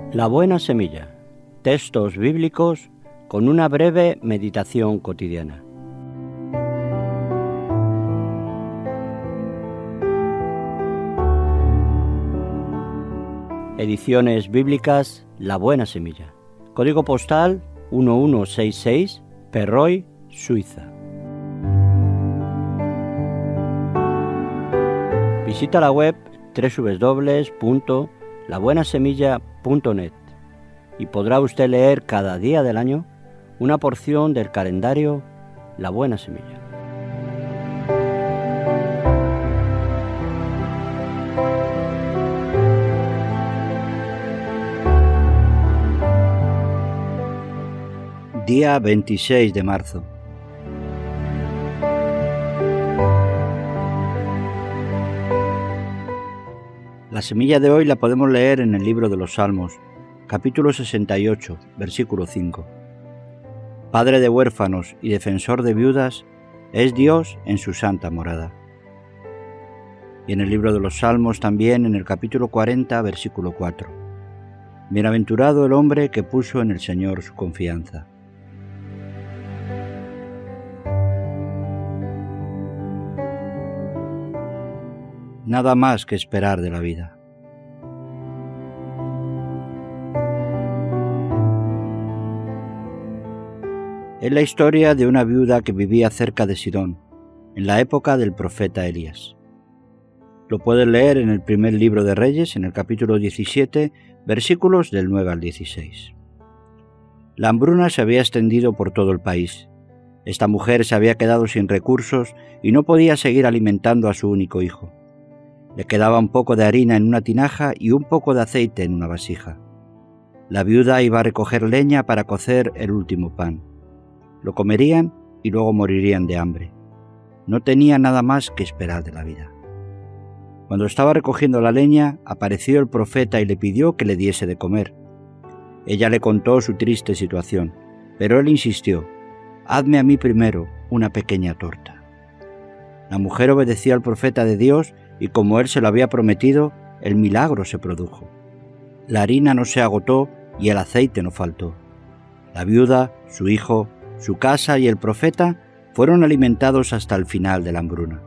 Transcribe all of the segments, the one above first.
La buena semilla. Textos bíblicos con una breve meditación cotidiana. Ediciones bíblicas La Buena Semilla. Código postal 1166, Perroy, Suiza. Visita la web www.labuenasemilla.net y podrá usted leer cada día del año una porción del calendario La Buena Semilla. Día 26 de marzo. La semilla de hoy la podemos leer en el libro de los Salmos, capítulo 68, versículo 5. Padre de huérfanos y defensor de viudas, es Dios en su santa morada. Y en el libro de los Salmos también en el capítulo 40, versículo 4. Bienaventurado el hombre que puso en el Señor su confianza. Nada más que esperar de la vida. Es la historia de una viuda que vivía cerca de Sidón, en la época del profeta Elías. Lo puedes leer en el primer libro de Reyes, en el capítulo 17, versículos del 9 al 16. La hambruna se había extendido por todo el país. Esta mujer se había quedado sin recursos y no podía seguir alimentando a su único hijo. Le quedaba un poco de harina en una tinaja y un poco de aceite en una vasija. La viuda iba a recoger leña para cocer el último pan. Lo comerían y luego morirían de hambre. No tenía nada más que esperar de la vida. Cuando estaba recogiendo la leña, apareció el profeta y le pidió que le diese de comer. Ella le contó su triste situación, pero él insistió: «Hazme a mí primero una pequeña torta». La mujer obedeció al profeta de Dios y como él se lo había prometido, el milagro se produjo. La harina no se agotó y el aceite no faltó. La viuda, su hijo, su casa y el profeta fueron alimentados hasta el final de la hambruna.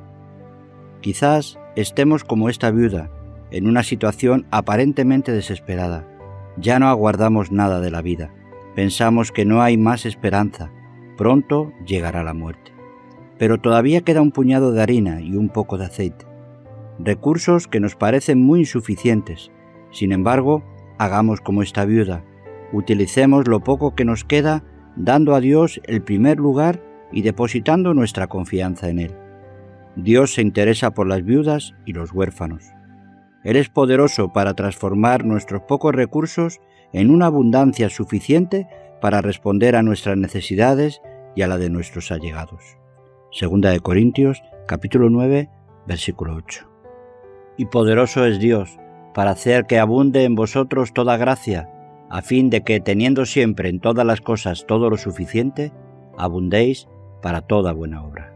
Quizás estemos como esta viuda, en una situación aparentemente desesperada. Ya no aguardamos nada de la vida. Pensamos que no hay más esperanza. Pronto llegará la muerte. Pero todavía queda un puñado de harina y un poco de aceite. Recursos que nos parecen muy insuficientes. Sin embargo, hagamos como esta viuda. Utilicemos lo poco que nos queda, dando a Dios el primer lugar y depositando nuestra confianza en Él. Dios se interesa por las viudas y los huérfanos. Él es poderoso para transformar nuestros pocos recursos en una abundancia suficiente para responder a nuestras necesidades y a la de nuestros allegados. Segunda de Corintios, capítulo 9, versículo 8. Y poderoso es Dios para hacer que abunde en vosotros toda gracia, a fin de que, teniendo siempre en todas las cosas todo lo suficiente, abundéis para toda buena obra.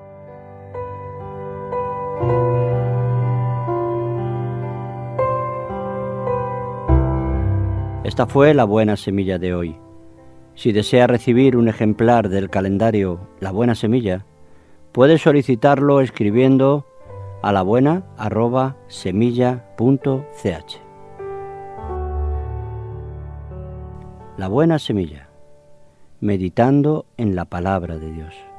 Esta fue la Buena Semilla de hoy. Si desea recibir un ejemplar del calendario La Buena Semilla, puede solicitarlo escribiendo a labuena@semilla.ch. La Buena Semilla, meditando en la palabra de Dios.